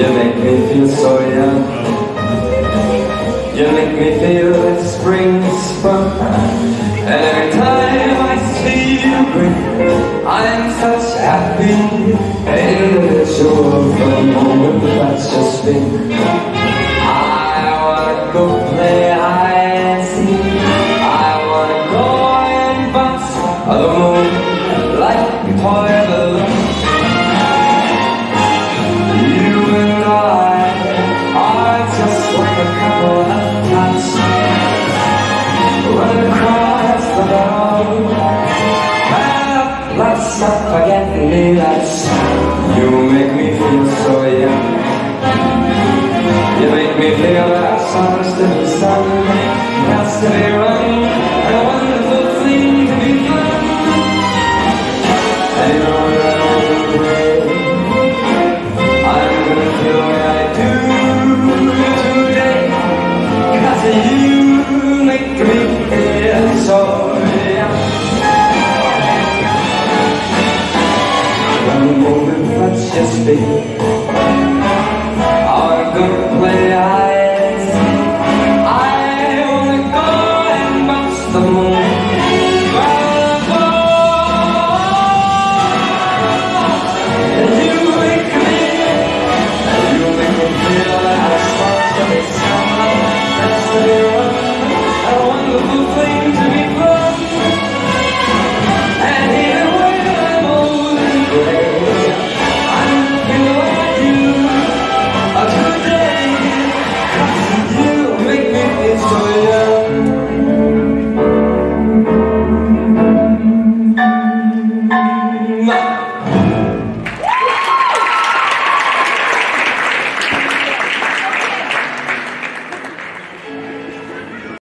You make me feel so young. You make me feel like spring has sprung. And every time I see you grin, I'm such a happy individual for the moment that's just been. I wanna go play hide and seek. I wanna go and bounce on the moon like a toy balloon. You and I are just like a couple of cats running across the road. Let's not forget me, that's you make me feel so young. You make me feel like summer's to the sun. Has to be wrong, and a wonderful thing to be fun. And you know that I'm brave. I'm gonna feel like I do today. 'Cause you make me feel so young. One moment, let's just be.